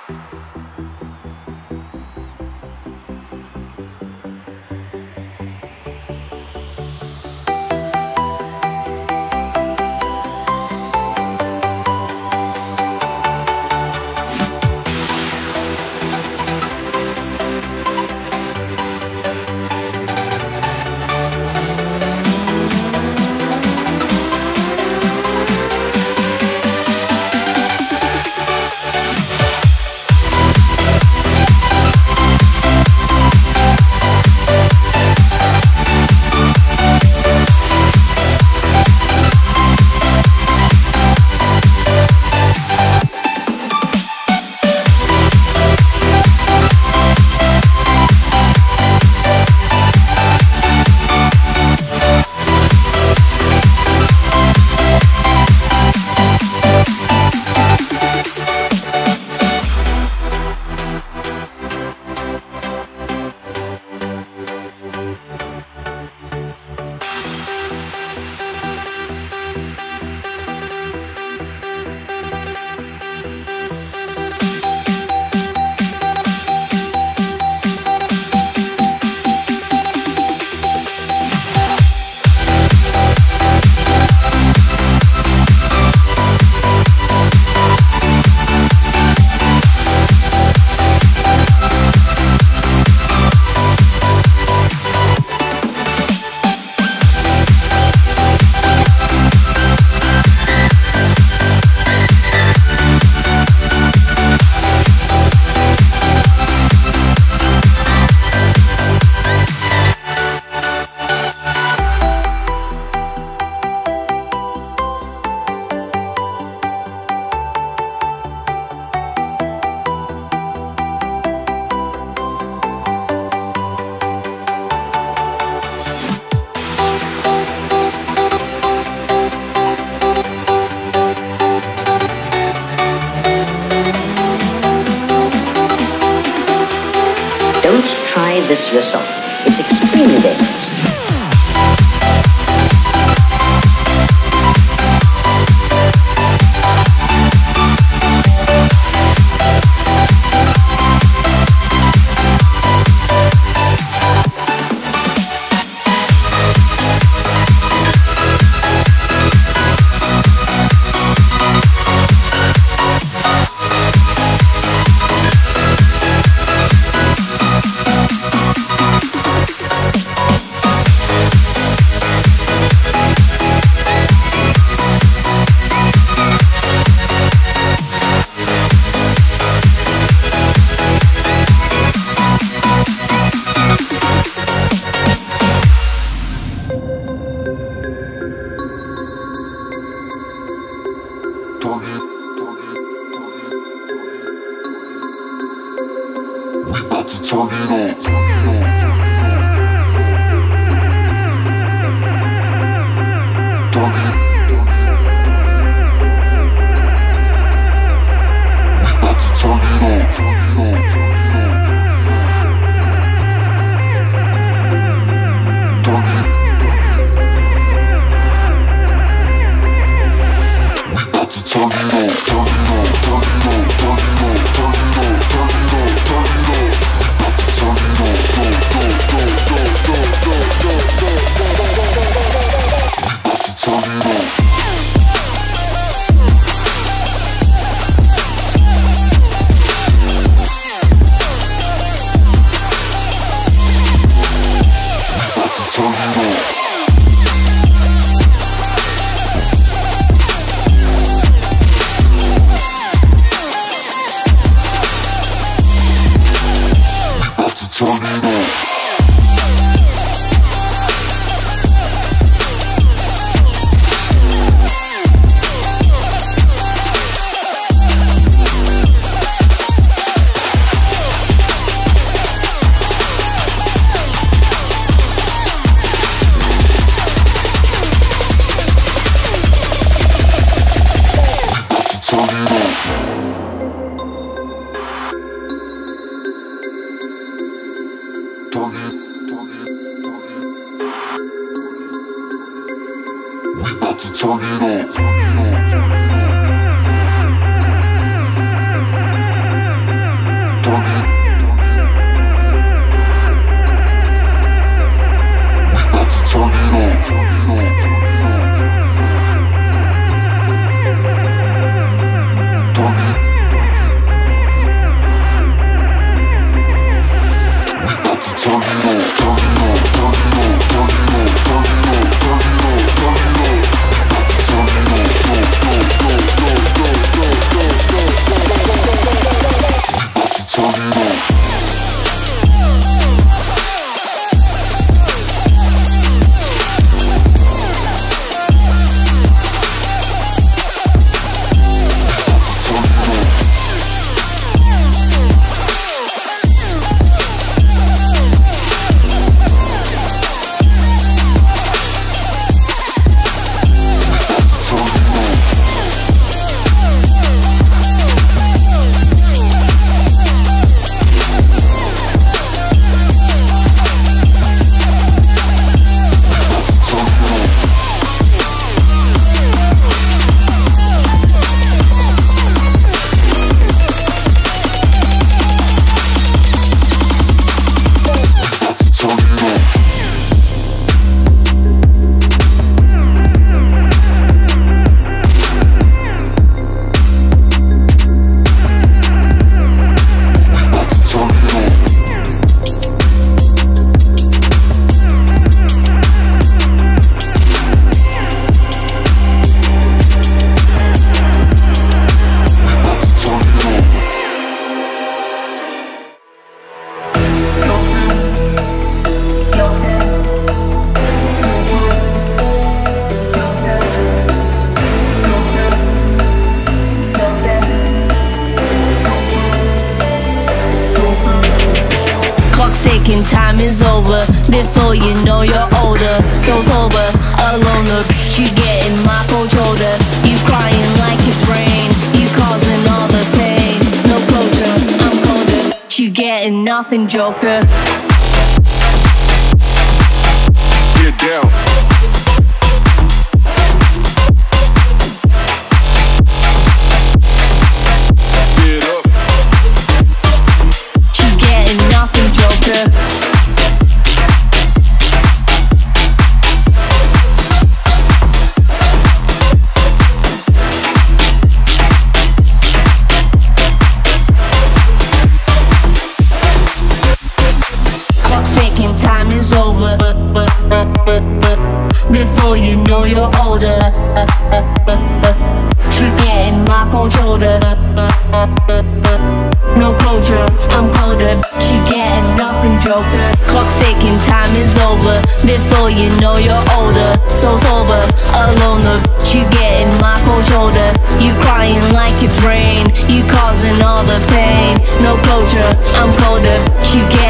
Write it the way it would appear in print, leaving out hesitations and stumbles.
Try this yourself. It's extremely dangerous. is over. Before you know you're older. So sober, alone, the bitch you get in my cold shoulder. You crying like it's rain, you causing all the pain. No closure, I'm colder, you getting nothing, joker. Get down. Get up. You getting nothing, joker. Clock's ticking, time is over. Before you know you're older. You getting my cold shoulder. No closure, I'm colder. You getting nothing, joker. Clock's ticking, time is over. Before you know you're older. So sober, alone, the bitch you getting my cold shoulder. You crying like it's rain, you causing all the pain. No closure, I'm colder. You get